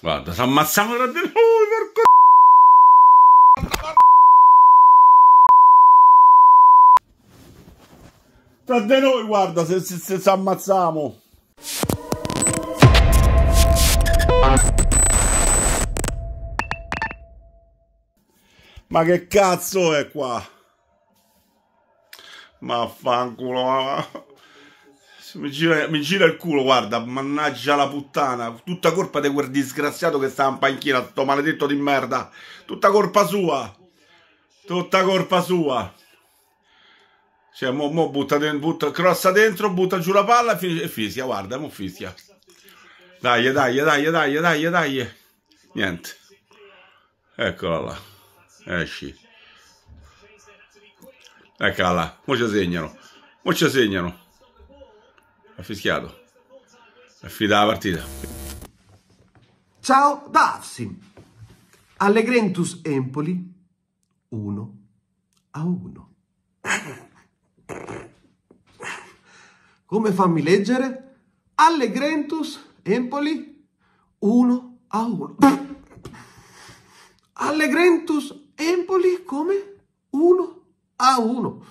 Guarda, si ammazzano da dentro. Tra di noi, guarda, se ammazziamo. Ma che cazzo è qua? Ma fanculo. Mi gira il culo, guarda, mannaggia la puttana. Tutta colpa di quel disgraziato che sta in panchina, sto maledetto di merda. Tutta colpa sua. Tutta colpa sua. Cioè, mo crossa dentro, butta giù la palla e fischia, guarda, mo fischia. Dai. Niente. Eccola là. Esci. Eccola là. Mo ci segnano. Ha fischiato. È finita la partita. Ciao Davsi. Allegrentus Empoli 1-1. Come fammi leggere? Allegrentus Empoli 1-1. Allegrentus Empoli come? 1-1.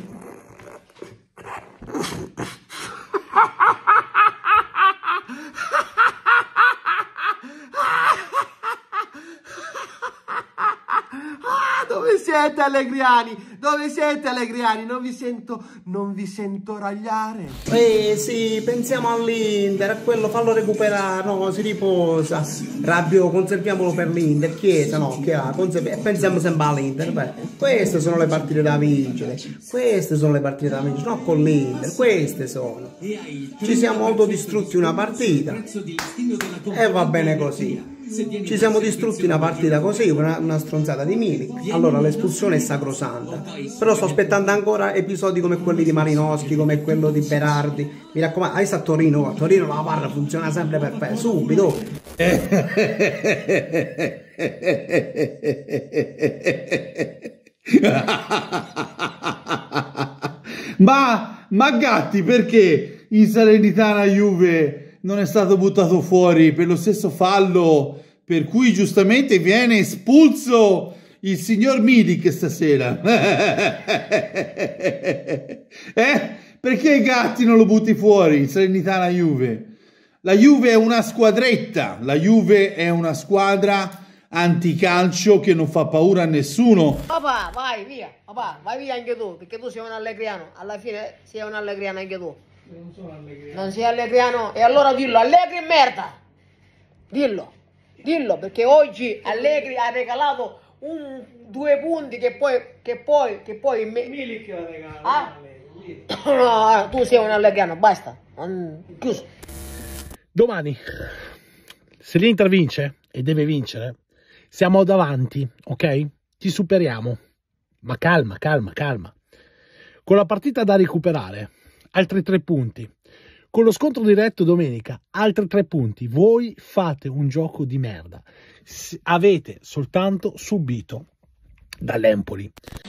Dove siete allegriani? Dove siete allegriani? Non vi sento ragliare. Sì, pensiamo all'Inter, a quello fallo recuperare, no, si riposa. Rabbio, conserviamolo per l'Inter, Chiesa, no, pensiamo sempre all'Inter. Beh, queste sono le partite da vincere, no con l'Inter, queste sono. Ci siamo autodistrutti una partita e va bene così. Ci siamo distrutti una partita così, una stronzata di Milik. Allora l'espulsione è sacrosanta. Però sto aspettando ancora episodi come quelli di Malinowski, come quello di Berardi. Mi raccomando, adesso a Torino la barra funziona sempre perfetto, subito. Ma Gatti, perché in Salernitana Juve non è stato buttato fuori per lo stesso fallo per cui giustamente viene espulso il signor Milik stasera? Perché Gatti non lo butti fuori in Salernitana Juve? La Juve è una squadretta, la Juve è una squadra anticalcio che non fa paura a nessuno. Papà, vai via anche tu, perché tu sei un allegriano, alla fine sei un allegriano anche tu. Non sono allegriano. Non sei allegriano? E allora dillo, Allegri merda! Dillo, perché oggi Allegri ha regalato 2 punti che poi Milik ha regalato. No, tu sei un allegriano, basta. Chiuso. Domani, se l'Inter vince, e deve vincere, siamo davanti, ok? Ci superiamo. Ma calma. Con la partita da recuperare, altri 3 punti. Con lo scontro diretto domenica, altri 3 punti. Voi fate un gioco di merda. Avete soltanto subito dall'Empoli.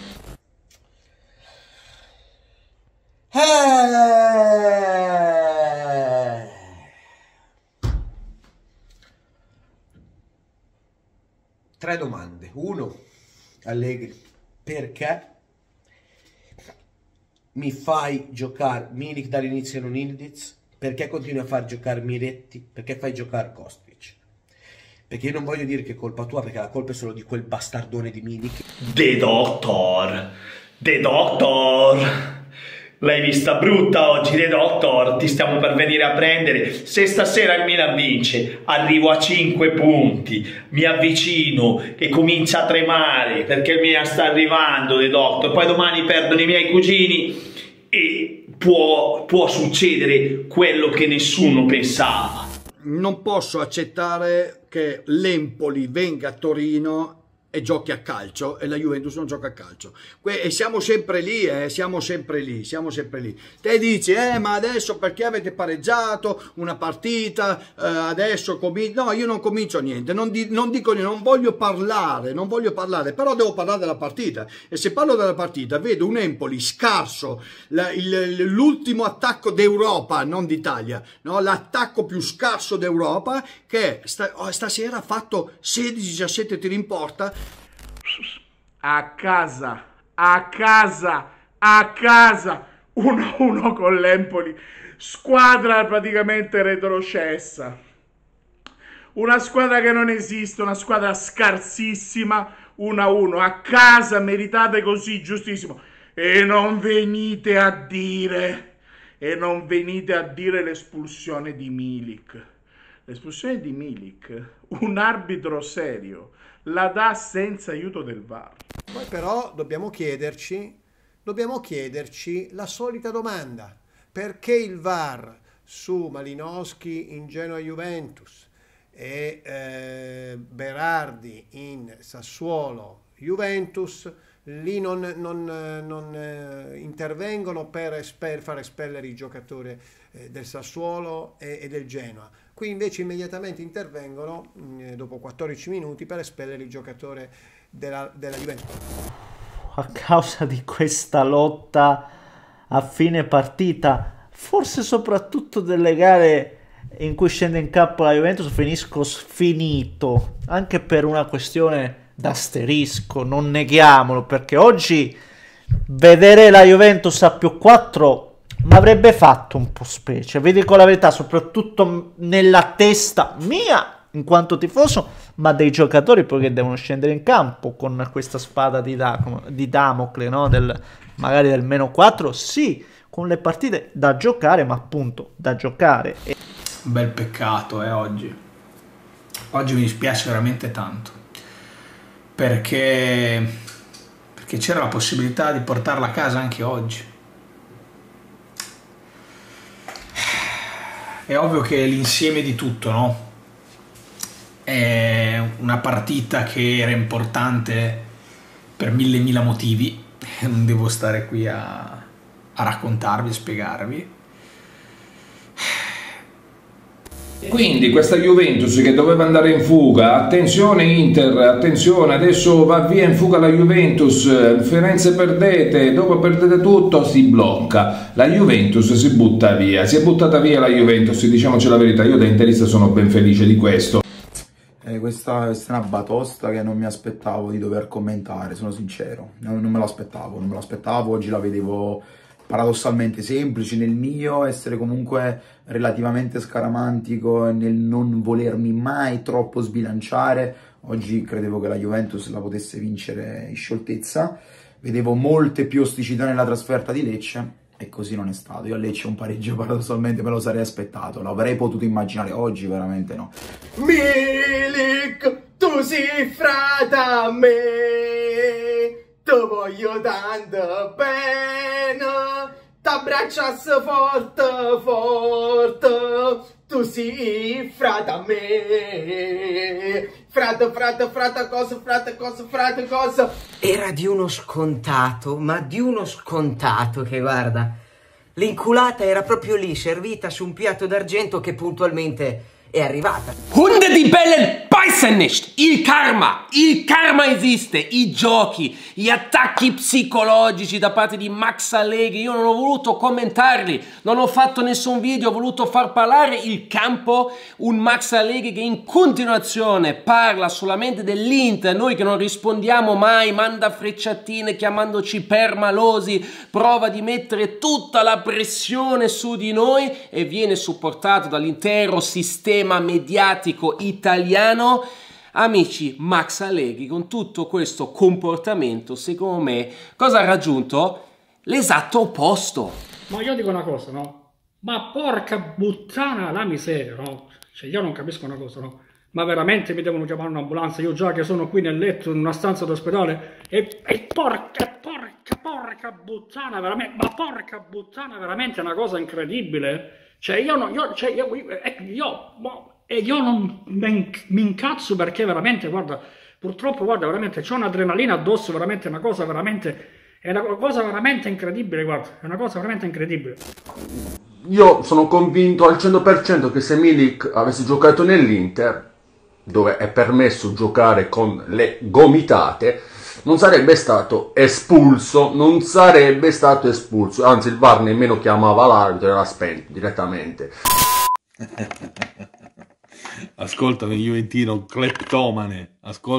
Tre domande. 1. Allegri, perché mi fai giocare Milik dall'inizio e non Ildiz? Perché continui a far giocare Miretti? Perché fai giocare Kostic? Perché io non voglio dire che è colpa tua, perché la colpa è solo di quel bastardone di Milik. The Doctor, l'hai vista brutta oggi, The Doctor, ti stiamo per venire a prendere. Se stasera il Milan vince, arrivo a 5 punti, mi avvicino e comincia a tremare, perché il Milan sta arrivando, The Doctor. Poi domani perdono i miei cugini e può succedere quello che nessuno pensava. Non posso accettare che l'Empoli venga a Torino e giochi a calcio e la Juventus non gioca a calcio. E siamo sempre lì, siamo sempre lì. Te dici, ma adesso perché avete pareggiato una partita, adesso comincio... No, io non comincio niente, non dico niente, non voglio parlare, però devo parlare della partita. E se parlo della partita, vedo un Empoli scarso, l'ultimo attacco d'Europa, non d'Italia, no? L'attacco più scarso d'Europa, che stasera ha fatto 16-17 tiri in porta. A casa, 1-1 con l'Empoli, squadra praticamente retrocessa, una squadra che non esiste, una squadra scarsissima, 1-1, a casa, meritate così, giustissimo. E non venite a dire l'espulsione di Milik. L'espulsione di Milik, un arbitro serio la dà senza aiuto del VAR. Poi però dobbiamo chiederci la solita domanda: perché il VAR su Malinowski in Genoa Juventus e Berardi in Sassuolo Juventus lì non intervengono per far espellere il giocatore del Sassuolo e del Genoa? Qui invece immediatamente intervengono dopo 14 minuti per espellere il giocatore della Juventus. A causa di questa lotta a fine partita, forse soprattutto delle gare in cui scende in campo la Juventus, finisco sfinito, anche per una questione d'asterisco, non neghiamolo, perché oggi vedere la Juventus a +4 mi avrebbe fatto un po' specie, vi dico la verità, soprattutto nella testa mia in quanto tifoso, ma dei giocatori poi che devono scendere in campo con questa spada di Damocle, no? Magari del -4, sì, con le partite da giocare, ma appunto da giocare. Un bel peccato oggi mi dispiace veramente tanto, perché c'era la possibilità di portarla a casa anche oggi. È ovvio che l'insieme di tutto, no? È una partita che era importante per mille motivi, non devo stare qui a raccontarvi e spiegarvi. Quindi questa Juventus che doveva andare in fuga, attenzione Inter, attenzione, adesso va via in fuga la Juventus, Firenze perdete, dopo perdete tutto, si blocca, la Juventus si butta via, si è buttata via la Juventus, diciamoci la verità, io da interista sono ben felice di questo. Questa è una batosta che non mi aspettavo di dover commentare, sono sincero, non me l'aspettavo, oggi la vedevo paradossalmente semplice nel mio essere comunque relativamente scaramantico e nel non volermi mai troppo sbilanciare. Oggi credevo che la Juventus la potesse vincere in scioltezza, vedevo molte più osticità nella trasferta di Lecce e così non è stato. Io a Lecce un pareggio paradossalmente me lo sarei aspettato, l'avrei potuto immaginare, oggi veramente no. Milik, tu sei frata a me, ti voglio tanto bene, t'abbracciassi forte, forte, tu sei frata a me, frate cosa. Era di uno scontato, ma di uno scontato che guarda, l'inculata era proprio lì, servita su un piatto d'argento che puntualmente è arrivata. Hunde di bellen beißen nicht! Il karma esiste, i giochi, gli attacchi psicologici da parte di Max Allegri, io non ho voluto commentarli, non ho fatto nessun video, ho voluto far parlare il campo, un Max Allegri che in continuazione parla solamente dell'Inter, noi che non rispondiamo mai, manda frecciatine chiamandoci permalosi, prova di mettere tutta la pressione su di noi e viene supportato dall'intero sistema mediatico italiano. Amici, Max Allegri con tutto questo comportamento secondo me cosa ha raggiunto? L'esatto opposto. Ma io dico una cosa, no? Ma porca puttana la miseria, no? Cioè io non capisco una cosa, no? Ma veramente mi devono chiamare un'ambulanza? Io già che sono qui nel letto in una stanza d'ospedale e porca puttana veramente, ma porca puttana veramente è una cosa incredibile. Cioè io non mi incazzo perché veramente, guarda, Purtroppo, guarda, veramente c'ho un'adrenalina addosso, veramente una cosa veramente... È una cosa veramente incredibile, guarda, è una cosa veramente incredibile. Io sono convinto al 100% che se Milik avesse giocato nell'Inter, dove è permesso giocare con le gomitate, non sarebbe stato espulso, anzi il VAR nemmeno chiamava l'arbitro, era spento direttamente. Ascoltami Juventino cleptomane,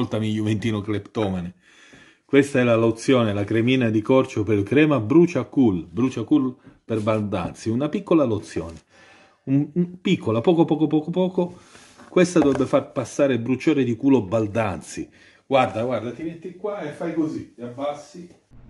questa è la lozione, la cremina di corcio per crema brucia cool per Baldazzi, una piccola lozione, piccola, poco, questa dovrebbe far passare il bruciore di culo Baldazzi. Guarda, ti metti qua e fai così, ti abbassi.